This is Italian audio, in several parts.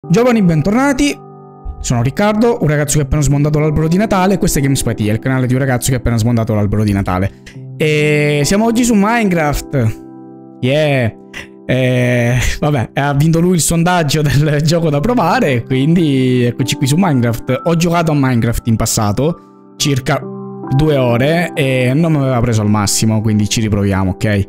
Giovani, bentornati. Sono Riccardo, un ragazzo che ha appena smontato l'albero di Natale. Questo è Gamespatia, il canale di un ragazzo che ha appena smontato l'albero di Natale. E siamo oggi su Minecraft. Yeah. Vabbè, ha vinto lui il sondaggio del gioco da provare, quindi eccoci qui su Minecraft. Ho giocato a Minecraft in passato, circa 2 ore, e non mi aveva preso al massimo, quindi ci riproviamo, ok?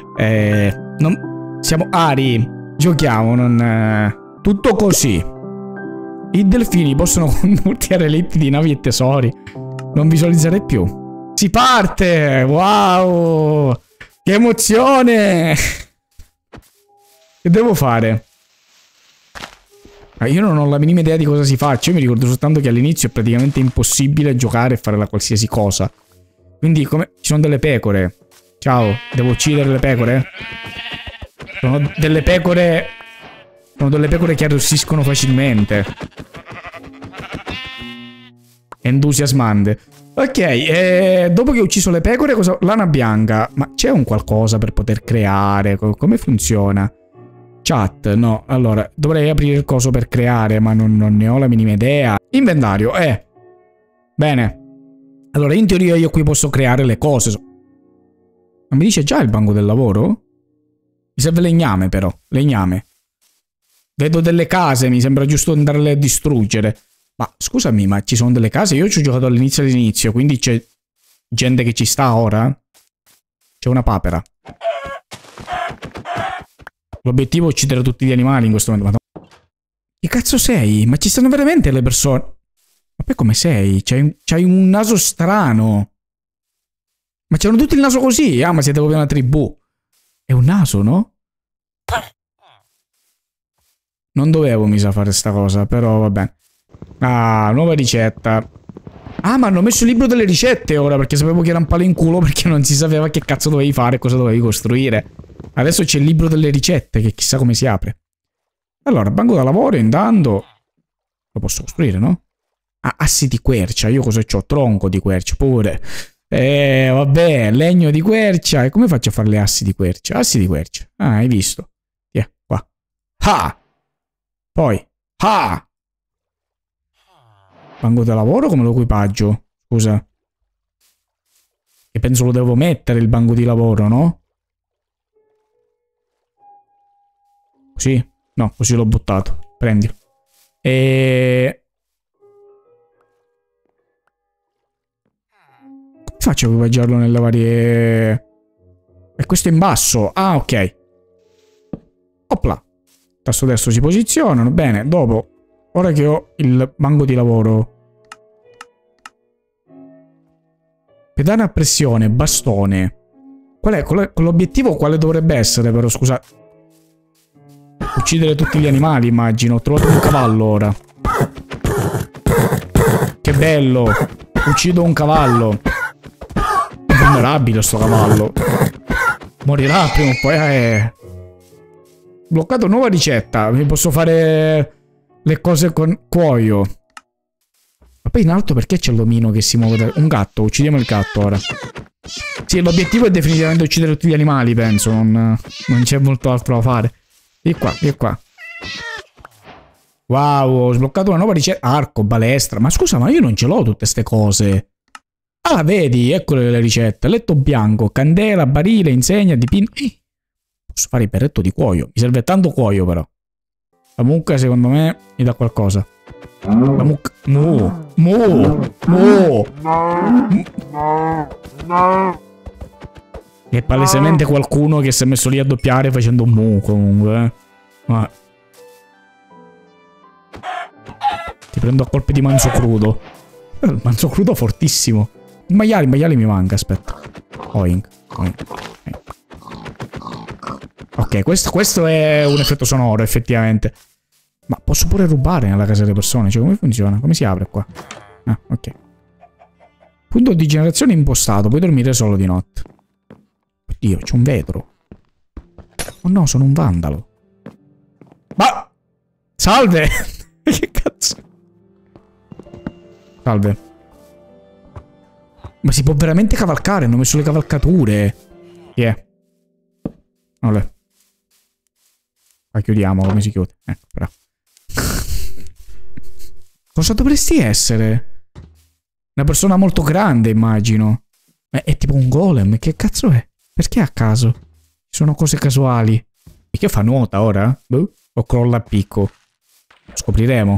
Siamo Ari, giochiamo, non... tutto così. I delfini possono condurti a relitti di navi e tesori. Non visualizzare più. Si parte! Wow! Che emozione! Che devo fare? Io non ho la minima idea di cosa si faccia. Io mi ricordo soltanto che all'inizio è praticamente impossibile giocare e fare la qualsiasi cosa. Quindi come... ci sono delle pecore. Ciao, devo uccidere le pecore? Sono delle pecore... sono delle pecore che arrossiscono facilmente. Entusiasmante. Ok, dopo che ho ucciso le pecore, cosa... lana bianca. Ma c'è un qualcosa per poter creare? Come funziona? Chat, no. Allora, dovrei aprire il coso per creare, ma non ne ho la minima idea. Inventario, bene. Allora, in teoria io qui posso creare le cose. Ma mi dice già il banco del lavoro? Mi serve legname, però. Legname. Vedo delle case, mi sembra giusto andarle a distruggere. Ma scusami, ma ci sono delle case? Io ci ho giocato all'inizio, quindi c'è gente che ci sta ora? C'è una papera. L'obiettivo è uccidere tutti gli animali in questo momento. Ma che cazzo sei? Ma ci stanno veramente le persone? Ma poi come sei? C'hai un naso strano. Ma c'hanno tutti il naso così? Ah, ma siete proprio una tribù. È un naso, no? Non dovevo, mi sa, fare sta cosa, però vabbè. Ah, nuova ricetta. Ah, ma hanno messo il libro delle ricette ora, perché sapevo che era un palo in culo, perché non si sapeva che cazzo dovevi fare e cosa dovevi costruire. Adesso c'è il libro delle ricette, che chissà come si apre. Allora, banco da lavoro, intanto... lo posso costruire, no? Ah, assi di quercia. Io cosa c'ho? Tronco di quercia, pure. Vabbè, legno di quercia. E come faccio a fare le assi di quercia? Assi di quercia. Ah, hai visto? Via, qua. Ah! Poi, banco da lavoro come lo equipaggio? Scusa. Che penso lo devo mettere il banco di lavoro, no? Così? No, così l'ho buttato. Prendilo. Come faccio a equipaggiarlo nelle varie... E questo è in basso. Ah, ok. Opla. Tasto destro si posizionano. Bene, dopo, ora che ho il banco di lavoro. Pedana a pressione, bastone. Qual è? L'obiettivo quale dovrebbe essere, però, scusa. Uccidere tutti gli animali, immagino. Ho trovato un cavallo ora. Che bello. Uccido un cavallo. È vulnerabile sto cavallo. Morirà prima o poi, Bloccato nuova ricetta. Mi posso fare le cose con cuoio. Ma poi in alto perché c'è l'omino che si muove? Un gatto. Uccidiamo il gatto ora. Sì, l'obiettivo è definitivamente uccidere tutti gli animali, penso. Non c'è molto altro da fare. Vieni qua, vieni qua. Wow, ho sbloccato una nuova ricetta. Arco, balestra. Ma scusa, ma io non ce l'ho tutte ste cose. Ah, vedi, eccole le ricette. Letto bianco, candela, barile, insegna, dipinto. Posso fare il berretto di cuoio. Mi serve tanto cuoio, però. La mucca, secondo me, mi dà qualcosa. La mucca... È palesemente qualcuno che si è messo lì a doppiare facendo un mu, comunque. Ma... ti prendo a colpi di manzo crudo. Il manzo crudo fortissimo. Il maiale mi manca, aspetta. Oink. Ok, questo è un effetto sonoro, effettivamente. Ma posso pure rubare nella casa delle persone? Cioè, come funziona? Come si apre qua? Ah, ok. Punto di generazione impostato. Puoi dormire solo di notte. Oddio, c'è un vetro. Oh no, sono un vandalo. Ma... salve! Che cazzo? Salve. Ma si può veramente cavalcare? Hanno messo le cavalcature. Yeah. Olè. La chiudiamo, come si chiude? Bravo. Cosa dovresti essere? Una persona molto grande, immagino. È tipo un golem. Che cazzo è? Perché a caso? Sono cose casuali. E che fa? Nuota ora? Boh. O crolla a picco? Scopriremo.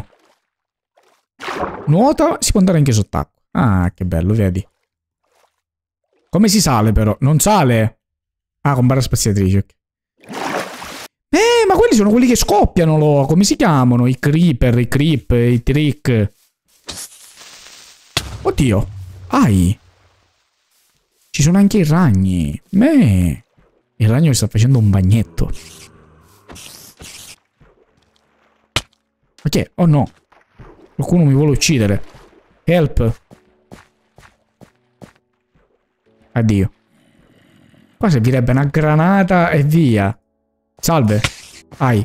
Nuota, si può andare anche sott'acqua. Ah, che bello, vedi. Come si sale però? Non sale? Ah, con barra spaziatrice. Ma quelli sono quelli che scoppiano, come si chiamano? I creeper, i creep, i trick. Oddio. Ai. Ci sono anche i ragni. Il ragno sta facendo un bagnetto. Ok, oh no. Qualcuno mi vuole uccidere. Help. Addio. Qua servirebbe una granata e via. Salve. Ai.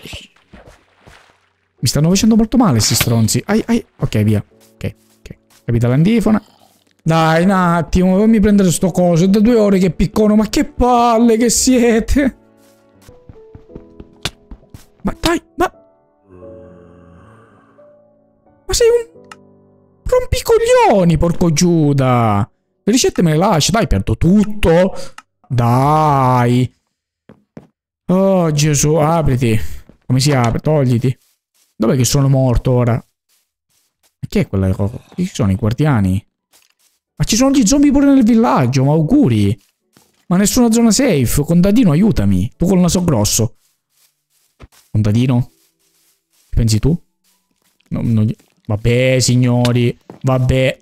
Mi stanno facendo molto male questi stronzi. Ai, ai. Ok, via. Ok, ok. Capita l'antifona. Dai, un attimo. Fammi prendere sto coso. È da 2 ore che piccono. Ma che palle che siete. Ma dai, ma sei un rompicoglioni, porco Giuda. Le ricette me le lasci. Dai, perdo tutto. Dai. Oh, Gesù, apriti. Come si apre? Togliti. Dov'è che sono morto ora? Che è quella cosa? Chi sono i guardiani? Ma ci sono gli zombie pure nel villaggio, ma auguri. Ma nessuna zona safe. Contadino, aiutami. Tu col naso grosso. Contadino? Pensi tu? No, vabbè, signori. Vabbè.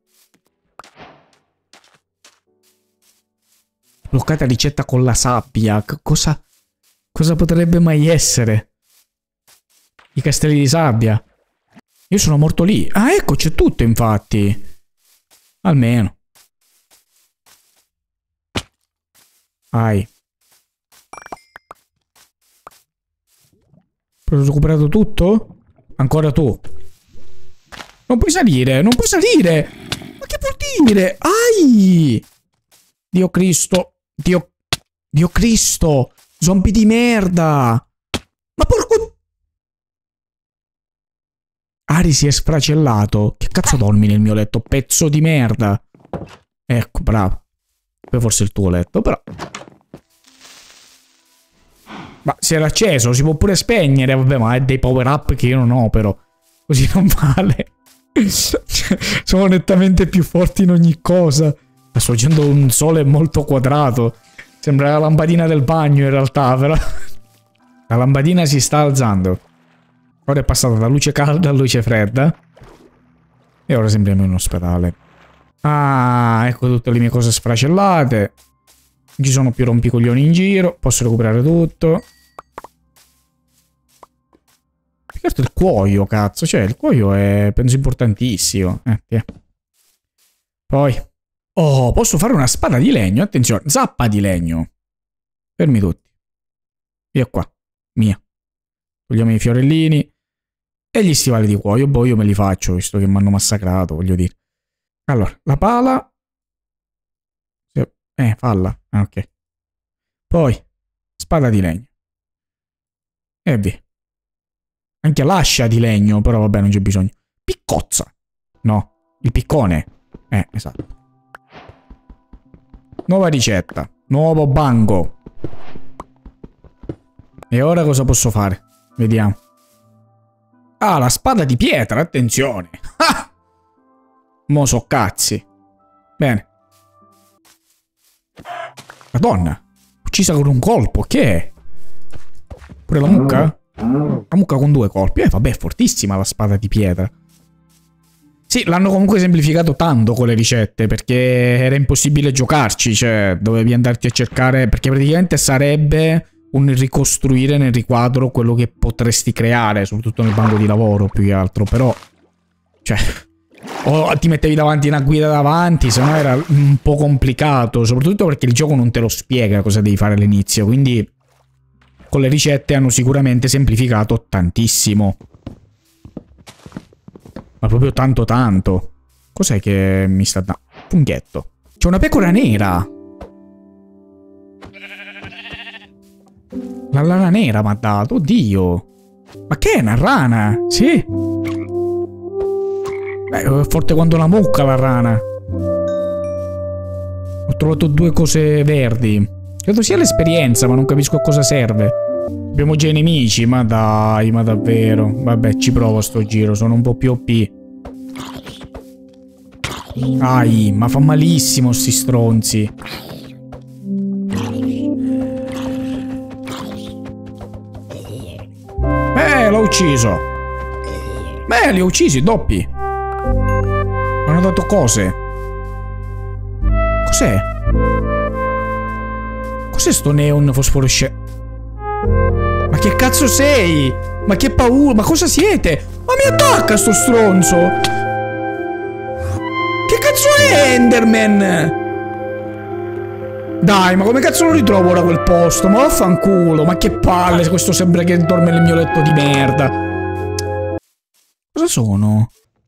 Bloccata ricetta con la sabbia. Cosa potrebbe mai essere? I castelli di sabbia. Io sono morto lì. Ah, ecco, c'è tutto, infatti. Almeno. Hai recuperato tutto? Ancora tu. Non puoi salire, non puoi salire. Ma che vuol dire? Ai! Dio Cristo. Dio Cristo. Zombie di merda. Ma porco... Ari si è sfracellato. Che cazzo dormi nel mio letto? Pezzo di merda. Ecco, bravo. Poi forse il tuo letto, però... Ma si era acceso, si può pure spegnere. Vabbè, ma è dei power up che io non ho, però. Così non vale. Sono nettamente più forti in ogni cosa. Sto facendo un sole molto quadrato. Sembra la lampadina del bagno in realtà, però. La lampadina si sta alzando. Ora è passata da luce calda a luce fredda. E ora sembriamo in un ospedale. Ah, ecco tutte le mie cose sfracellate. Non ci sono più rompicoglioni in giro. Posso recuperare tutto. Certo il cuoio, cazzo. Cioè, il cuoio è, penso, importantissimo. Via. Poi. Oh, posso fare una spada di legno. Attenzione, zappa di legno. Fermi tutti. Via qua. Mia. Togliamo i fiorellini. E gli stivali di cuoio. Boh, io me li faccio, visto che mi hanno massacrato, voglio dire. Allora, la pala. Falla. Ah, ok. Poi, spada di legno. E via. Anche l'ascia di legno, però vabbè, non c'è bisogno. Piccozza. No, il piccone. Esatto. Nuova ricetta. Nuovo bango. E ora cosa posso fare? Vediamo. Ah, la spada di pietra, attenzione. Ah! Mo so cazzi. Bene. Madonna. Uccisa con un colpo, che è? Pure la mucca? La mucca con 2 colpi. Vabbè, è fortissima la spada di pietra. Sì, l'hanno comunque semplificato tanto con le ricette, perché era impossibile giocarci, cioè dovevi andarti a cercare, perché praticamente sarebbe un ricostruire nel riquadro quello che potresti creare, soprattutto nel banco di lavoro più che altro, però, cioè, o ti mettevi davanti una guida davanti, se no era un po' complicato, soprattutto perché il gioco non te lo spiega cosa devi fare all'inizio, quindi con le ricette hanno sicuramente semplificato tantissimo. Ma proprio tanto tanto. Cos'è che mi sta dando? Funghetto. C'è una pecora nera. La lana nera mi ha dato. Oddio. Ma che è una rana? Sì. È forte quanto una mucca la rana. Ho trovato 2 cose verdi. Credo sia l'esperienza, ma non capisco a cosa serve. Abbiamo già i nemici, ma dai, ma davvero. Vabbè, ci provo sto giro, sono un po' più OP. Ai, ma fa malissimo sti stronzi. L'ho ucciso. Li ho uccisi, doppi. Mi hanno dato cose. Cos'è? Cos'è sto neon fosforescente? Ma che cazzo sei? Ma che paura, ma cosa siete? Ma mi attacca sto stronzo! Che cazzo è Enderman? Dai, ma come cazzo lo ritrovo ora quel posto? Ma vaffanculo, ma che palle, questo sembra che dorme nel mio letto di merda. Cosa sono?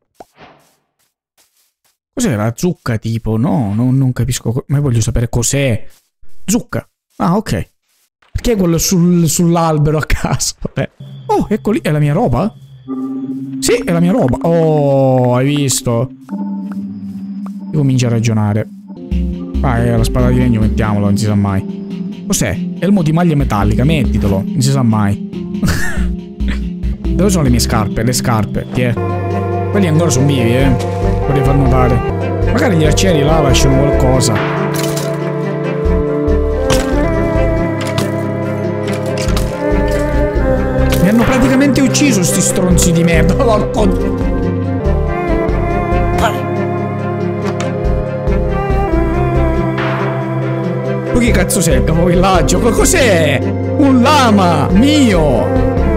Cos'era? Zucca tipo? No, non capisco, ma voglio sapere cos'è. Zucca. Ah, ok. Perché quello sull'albero a caso? Vabbè. Oh, ecco lì, è la mia roba? Sì, è la mia roba. Oh, hai visto? Io comincio a ragionare. Vai, la spada di legno mettiamolo, non si sa mai. Cos'è? Elmo di maglia metallica, mettitelo, non si sa mai. Dove sono le mie scarpe? Le scarpe, chi è? Quelli ancora sono vivi, vorrei far notare. Magari gli arcieri là lasciano qualcosa. Mi hanno praticamente ucciso sti stronzi di merda. Tu chi cazzo sei? Il capovillaggio? Cos'è? Un lama mio!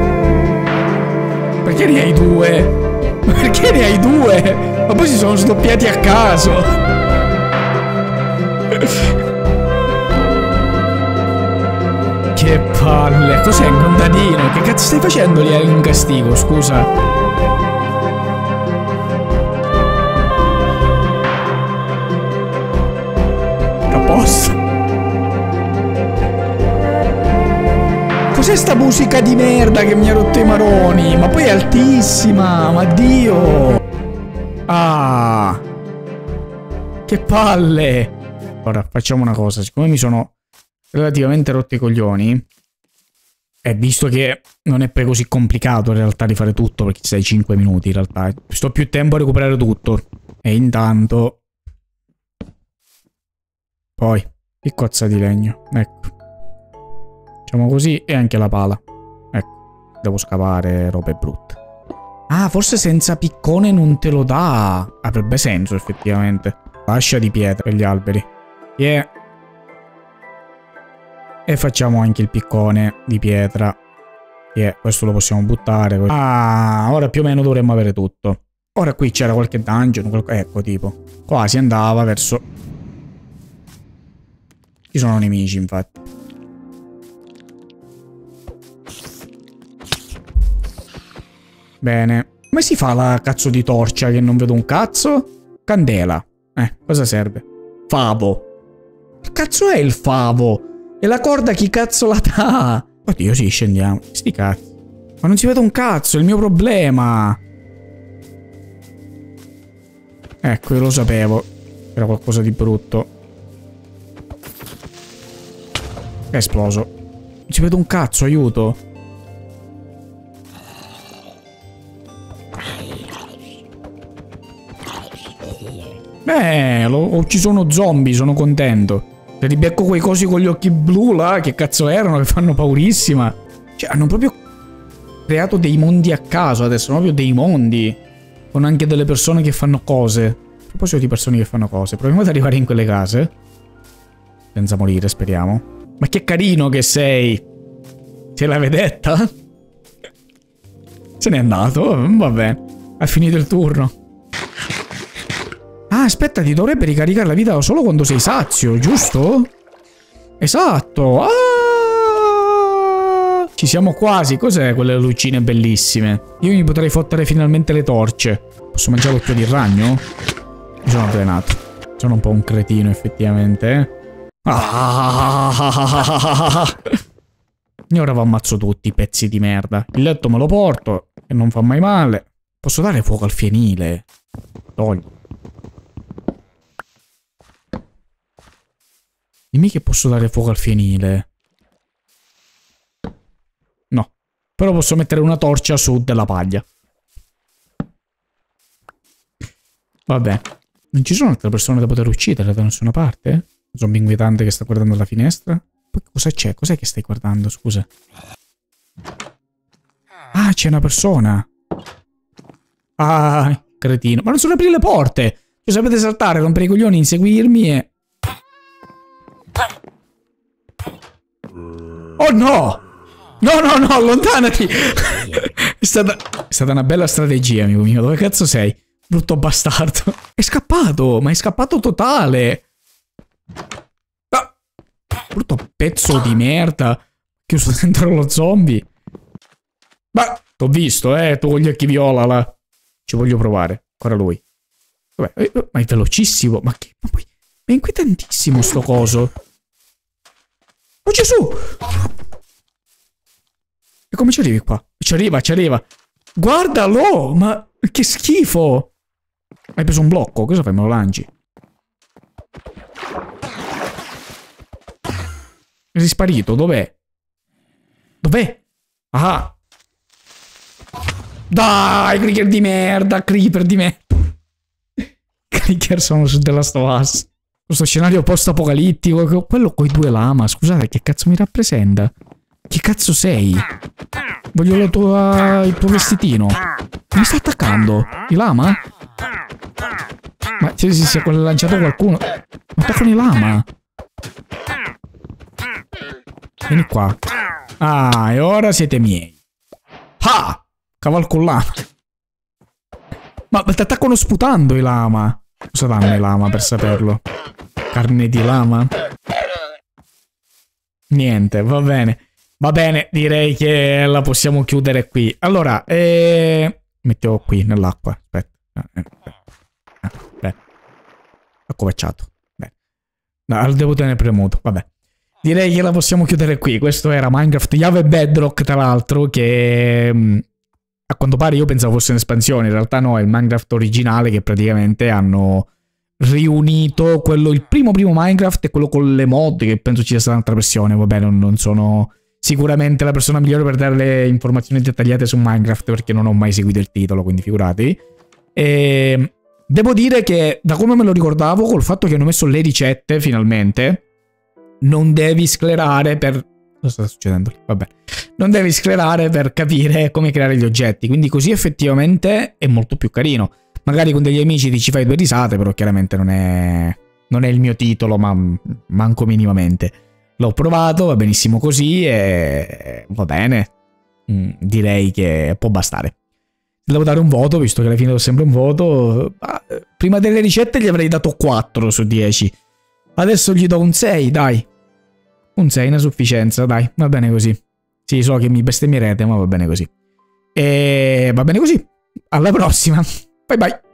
Perché ne hai 2? Perché ne hai 2? Ma poi si sono sdoppiati a caso! Che palle! Cos'è un contadino? Che cazzo stai facendo lì in castigo? Scusa. A posto. Cos'è sta musica di merda che mi ha rotto i maroni? Ma poi è altissima, ma Dio! Ah! Che palle! Ora, facciamo una cosa. Siccome mi sono relativamente rotti i coglioni, e visto che non è poi così complicato in realtà di fare tutto, perché ci sei 5 minuti in realtà, sto più tempo a recuperare tutto. E intanto... Poi, il cozza di legno, ecco. Facciamo così e anche la pala. Ecco, devo scavare robe brutte. Ah, forse senza piccone non te lo dà. Avrebbe senso effettivamente. Fascia di pietra per gli alberi. Yeah. E facciamo anche il piccone di pietra. Yeah, questo lo possiamo buttare. Ah, ora più o meno dovremmo avere tutto. Ora qui c'era qualche dungeon, ecco tipo. Qua si andava verso... Ci sono nemici infatti. Bene. Come si fa la cazzo di torcia che non vedo un cazzo? Candela. Cosa serve? Favo. Che cazzo è il favo? E la corda chi cazzo la dà? Oddio, sì, scendiamo. Sti cazzi. Ma non si vede un cazzo, è il mio problema. Ecco, io lo sapevo. Era qualcosa di brutto. È esploso. Non si vede un cazzo, aiuto. Ho ucciso uno zombie, sono contento. Se li becco quei cosi con gli occhi blu là, che cazzo erano, che fanno paurissima. Cioè, hanno proprio creato dei mondi a caso adesso, proprio dei mondi. Con anche delle persone che fanno cose. A proposito di persone che fanno cose, proviamo ad arrivare in quelle case. Senza morire, speriamo. Ma che carino che sei! Ce l'hai vedetta? Se n'è andato, va bene. Ha finito il turno. Ah, aspetta, ti dovrebbe ricaricare la vita solo quando sei sazio, giusto? Esatto. Ah! Ci siamo quasi. Cos'è quelle lucine bellissime? Io mi potrei fottere finalmente le torce. Posso mangiare l'occhio di ragno? Mi sono avvelenato. Sono un po' un cretino, effettivamente, E ora vi ammazzo tutti, pezzi di merda. Il letto me lo porto, e non fa mai male. Posso dare fuoco al fienile? Togli. Dimmi che posso dare fuoco al fienile. No. Però posso mettere una torcia su della paglia. Vabbè. Non ci sono altre persone da poter uccidere da nessuna parte? Un zombie inquietante che sta guardando dalla finestra? Poi cosa c'è? Cos'è che stai guardando? Scusa. Ah, c'è una persona. Ah, cretino. Ma non sono aprire le porte. Cioè, sapete saltare, rompere i coglioni, inseguirmi e... Oh no! No, no, no, allontanati! È stata una bella strategia, amico mio. Dove cazzo sei? Brutto bastardo. È scappato, ma è scappato totale. Ah, brutto pezzo di merda. Chiuso dentro lo zombie. Ma, t'ho visto, tu con gli occhi viola là. Ci voglio provare. Ancora lui. Vabbè, ma è velocissimo. Ma che... Ma poi... È inquietantissimo sto coso. Oh Gesù! E come ci arrivi qua? Ci arriva, ci arriva. Guardalo! Ma che schifo! Hai preso un blocco? Cosa fai? Me lo lanci? Sei sparito? Dov'è? Dov'è? Ah! Dai, creeper di merda! Creeper di merda! Creeper sono su The Last of Us. Questo scenario post-apocalittico. Quello coi due lama. Scusate, che cazzo mi rappresenta? Che cazzo sei? Voglio il tuo vestitino. Mi sta attaccando? I lama? Ma si è lanciato qualcuno. Ma attaccano i lama. Vieni qua. Ah, e ora siete miei. Ah! Cavalco lama. Ma ti attaccano sputando i lama. Cosa danno i lama per saperlo? Carne di lama? Niente, va bene. Va bene, direi che la possiamo chiudere qui. Allora, mettiamo qui nell'acqua. Aspetta. Bene. Accovacciato. Bene. No, lo devo tenere premuto. Vabbè. Direi che la possiamo chiudere qui. Questo era Minecraft Java e Bedrock, tra l'altro, che... A quanto pare io pensavo fosse un'espansione, in realtà no, è il Minecraft originale che praticamente hanno riunito quello, il primo Minecraft e quello con le mod, che penso ci sia stata un'altra versione, vabbè, non sono sicuramente la persona migliore per dare le informazioni dettagliate su Minecraft perché non ho mai seguito il titolo, quindi figuratevi. E devo dire che da come me lo ricordavo, col fatto che hanno messo le ricette finalmente, non devi sclerare per... Cosa sta succedendo lì? Vabbè. Non devi sclerare per capire come creare gli oggetti. Quindi così effettivamente è molto più carino. Magari con degli amici ti ci fai due risate, però chiaramente non è il mio titolo, ma manco minimamente. L'ho provato, va benissimo così e va bene. Direi che può bastare. Devo dare un voto, visto che alla fine do sempre un voto. Prima delle ricette gli avrei dato 4 su 10. Adesso gli do un 6, dai. Un 6 è una sufficienza, dai, va bene così. Sì, so che mi bestemmierete, ma va bene così. E va bene così. Alla prossima. Bye bye.